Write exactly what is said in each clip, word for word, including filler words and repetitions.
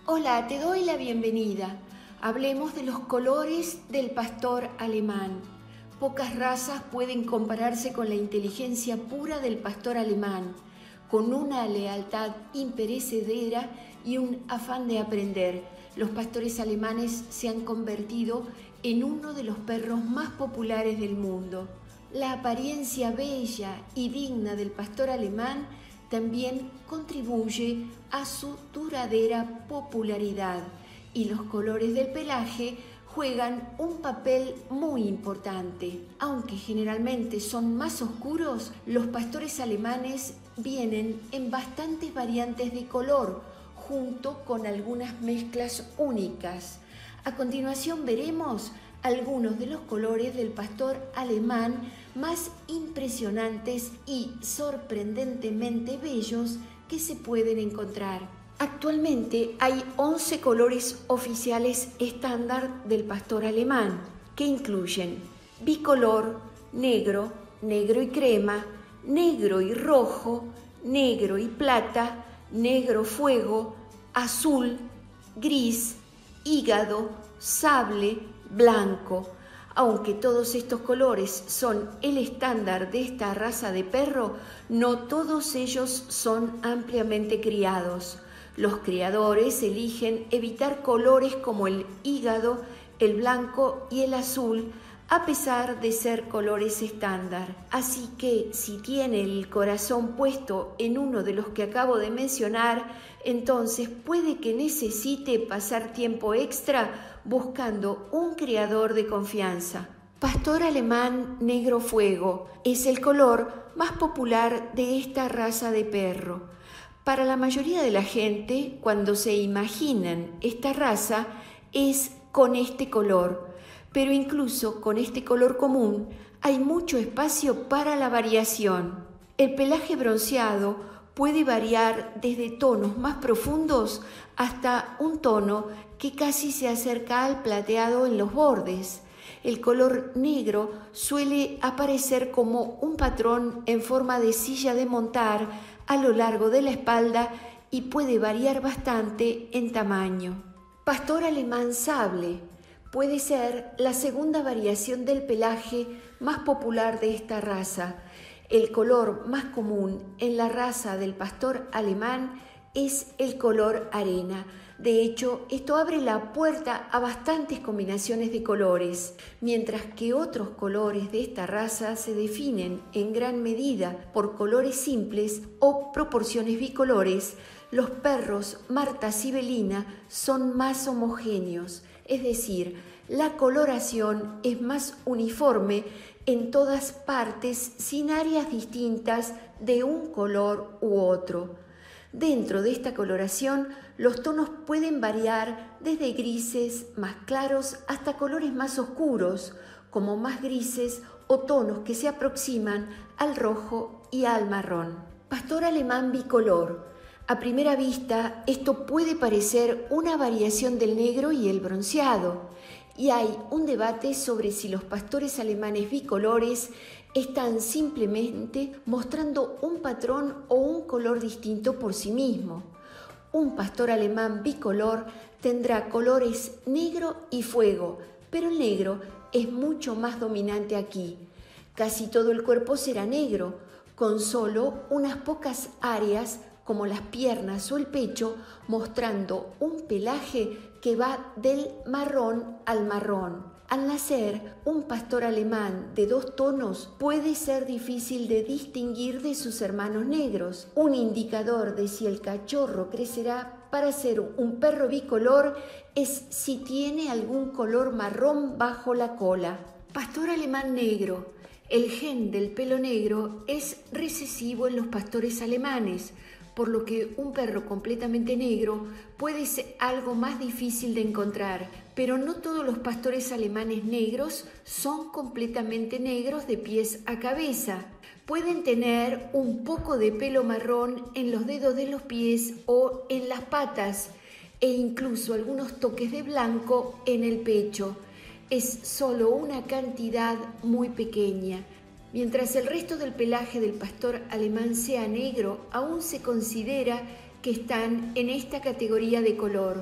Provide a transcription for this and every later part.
Hola, te doy la bienvenida. Hablemos de los colores del pastor alemán. Pocas razas pueden compararse con la inteligencia pura del pastor alemán, con una lealtad imperecedera y un afán de aprender. Los pastores alemanes se han convertido en uno de los perros más populares del mundo. La apariencia bella y digna del pastor alemán también contribuye a su duradera popularidad, y los colores del pelaje juegan un papel muy importante. Aunque generalmente son más oscuros, los pastores alemanes vienen en bastantes variantes de color, junto con algunas mezclas únicas. A continuación veremos algunos de los colores del pastor alemán más impresionantes y sorprendentemente bellos que se pueden encontrar. Actualmente hay once colores oficiales estándar del pastor alemán, que incluyen bicolor, negro, negro y crema, negro y rojo, negro y plata, negro fuego, azul, gris, hígado, sable, blanco. Aunque todos estos colores son el estándar de esta raza de perro, no todos ellos son ampliamente criados. Los criadores eligen evitar colores como el hígado, el blanco y el azul, a pesar de ser colores estándar. Así que si tiene el corazón puesto en uno de los que acabo de mencionar, entonces puede que necesite pasar tiempo extra buscando un criador de confianza. Pastor alemán negro fuego es el color más popular de esta raza de perro. Para la mayoría de la gente, cuando se imaginan esta raza, es con este color. Pero incluso con este color común hay mucho espacio para la variación. El pelaje bronceado puede variar desde tonos más profundos hasta un tono que casi se acerca al plateado en los bordes. El color negro suele aparecer como un patrón en forma de silla de montar a lo largo de la espalda y puede variar bastante en tamaño. Pastor alemán sable puede ser la segunda variación del pelaje más popular de esta raza. El color más común en la raza del pastor alemán es el color arena. De hecho, esto abre la puerta a bastantes combinaciones de colores, mientras que otros colores de esta raza se definen en gran medida por colores simples o proporciones bicolores. Los perros Marta Sibelina son más homogéneos, es decir, la coloración es más uniforme en todas partes sin áreas distintas de un color u otro. Dentro de esta coloración, los tonos pueden variar desde grises más claros hasta colores más oscuros, como más grises o tonos que se aproximan al rojo y al marrón. Pastor alemán bicolor. A primera vista, esto puede parecer una variación del negro y el bronceado, y hay un debate sobre si los pastores alemanes bicolores están simplemente mostrando un patrón o un color distinto por sí mismo. Un pastor alemán bicolor tendrá colores negro y fuego, pero el negro es mucho más dominante aquí. Casi todo el cuerpo será negro, con solo unas pocas áreas como las piernas o el pecho, mostrando un pelaje que va del marrón al marrón. Al nacer, un pastor alemán de dos tonos puede ser difícil de distinguir de sus hermanos negros. Un indicador de si el cachorro crecerá para ser un perro bicolor es si tiene algún color marrón bajo la cola. Pastor alemán negro. El gen del pelo negro es recesivo en los pastores alemanes, por lo que un perro completamente negro puede ser algo más difícil de encontrar, pero no todos los pastores alemanes negros son completamente negros de pies a cabeza. Pueden tener un poco de pelo marrón en los dedos de los pies o en las patas, e incluso algunos toques de blanco en el pecho. Es solo una cantidad muy pequeña. Mientras el resto del pelaje del pastor alemán sea negro, aún se considera que están en esta categoría de color.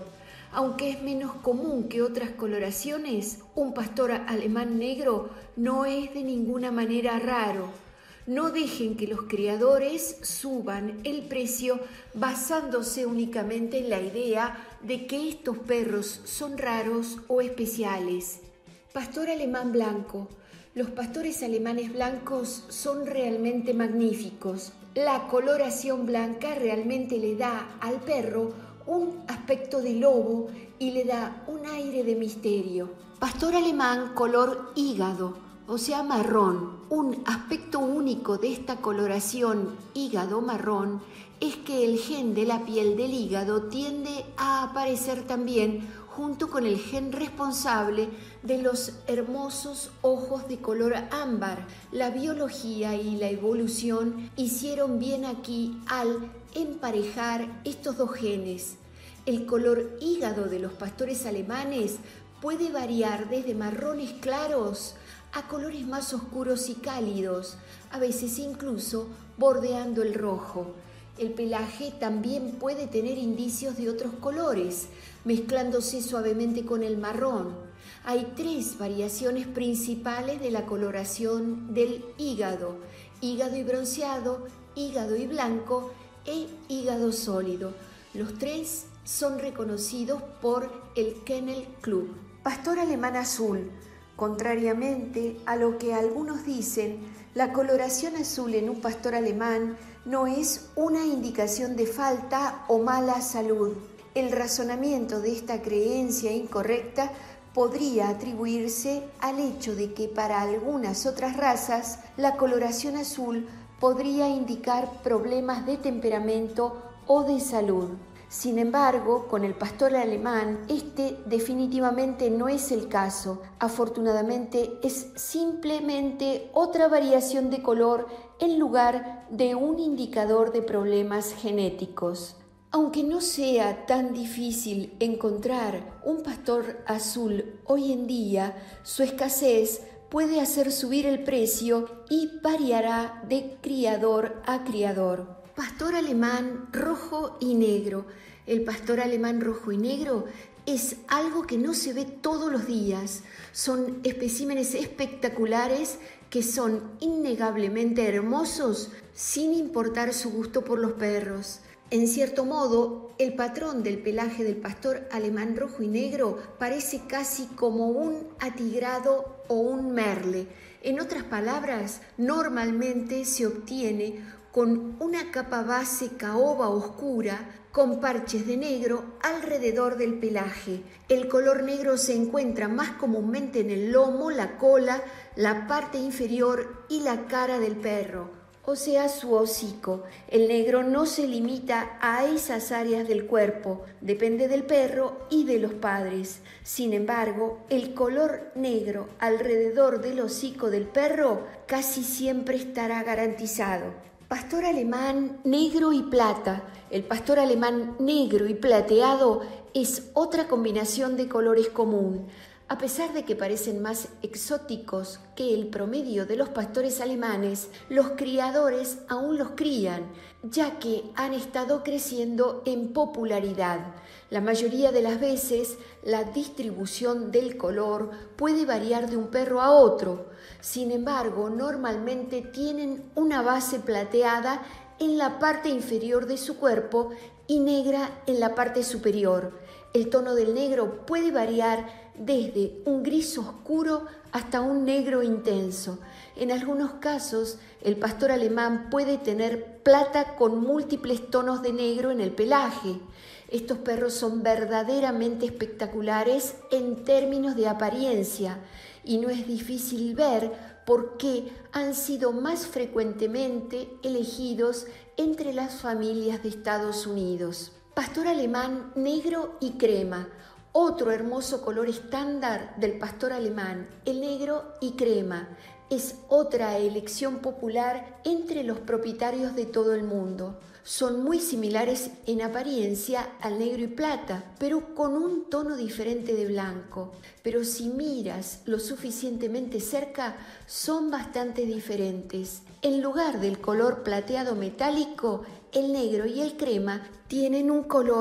Aunque es menos común que otras coloraciones, un pastor alemán negro no es de ninguna manera raro. No dejen que los criadores suban el precio basándose únicamente en la idea de que estos perros son raros o especiales. Pastor alemán blanco. Los pastores alemanes blancos son realmente magníficos. La coloración blanca realmente le da al perro un aspecto de lobo y le da un aire de misterio. Pastor alemán color hígado, o sea marrón. Un aspecto único de esta coloración hígado marrón es que el gen de la piel del hígado tiende a aparecer también junto con el gen responsable de los hermosos ojos de color ámbar. La biología y la evolución hicieron bien aquí al emparejar estos dos genes. El color hígado de los pastores alemanes puede variar desde marrones claros a colores más oscuros y cálidos, a veces incluso bordeando el rojo. El pelaje también puede tener indicios de otros colores, mezclándose suavemente con el marrón. Hay tres variaciones principales de la coloración del hígado: hígado y bronceado, hígado y blanco e hígado sólido. Los tres son reconocidos por el Kennel Club. Pastor alemán azul. Contrariamente a lo que algunos dicen, la coloración azul en un pastor alemán no es una indicación de falta o mala salud. El razonamiento de esta creencia incorrecta podría atribuirse al hecho de que para algunas otras razas la coloración azul podría indicar problemas de temperamento o de salud. Sin embargo, con el pastor alemán, este definitivamente no es el caso. Afortunadamente, es simplemente otra variación de color en lugar de un indicador de problemas genéticos. Aunque no sea tan difícil encontrar un pastor azul hoy en día, su escasez puede hacer subir el precio y variará de criador a criador. Pastor alemán rojo y negro. El pastor alemán rojo y negro es algo que no se ve todos los días. Son especímenes espectaculares que son innegablemente hermosos sin importar su gusto por los perros. En cierto modo, el patrón del pelaje del pastor alemán rojo y negro parece casi como un atigrado o un merle. En otras palabras, normalmente se obtiene con una capa base caoba oscura con parches de negro alrededor del pelaje. El color negro se encuentra más comúnmente en el lomo, la cola, la parte inferior y la cara del perro, o sea, su hocico. El negro no se limita a esas áreas del cuerpo, depende del perro y de los padres. Sin embargo, el color negro alrededor del hocico del perro casi siempre estará garantizado. Pastor alemán negro y plata. El pastor alemán negro y plateado es otra combinación de colores común. A pesar de que parecen más exóticos que el promedio de los pastores alemanes, los criadores aún los crían, ya que han estado creciendo en popularidad. La mayoría de las veces, la distribución del color puede variar de un perro a otro. Sin embargo, normalmente tienen una base plateada en la parte inferior de su cuerpo y negra en la parte superior. El tono del negro puede variar desde un gris oscuro hasta un negro intenso. En algunos casos, el pastor alemán puede tener plata con múltiples tonos de negro en el pelaje. Estos perros son verdaderamente espectaculares en términos de apariencia y no es difícil ver por qué han sido más frecuentemente elegidos entre las familias de Estados Unidos. Pastor alemán negro y crema. Otro hermoso color estándar del pastor alemán, el negro y crema, es otra elección popular entre los propietarios de todo el mundo. Son muy similares en apariencia al negro y plata, pero con un tono diferente de blanco. Pero si miras lo suficientemente cerca, son bastante diferentes. En lugar del color plateado metálico, el negro y el crema tienen un color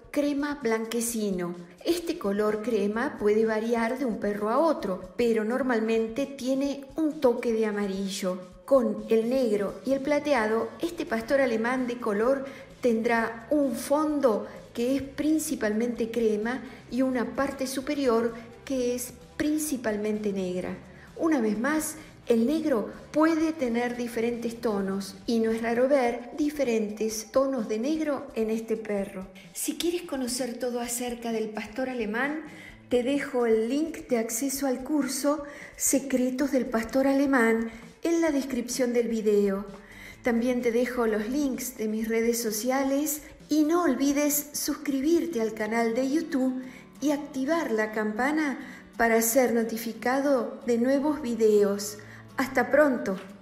crema blanquecino. Este color crema puede variar de un perro a otro, pero normalmente tiene un toque de amarillo. Con el negro y el plateado, este pastor alemán de color tendrá un fondo que es principalmente crema y una parte superior que es principalmente negra. Una vez más, el negro puede tener diferentes tonos y no es raro ver diferentes tonos de negro en este perro. Si quieres conocer todo acerca del pastor alemán, te dejo el link de acceso al curso Secretos del Pastor Alemán en la descripción del video. También te dejo los links de mis redes sociales y no olvides suscribirte al canal de YouTube y activar la campana para ser notificado de nuevos videos. ¡Hasta pronto!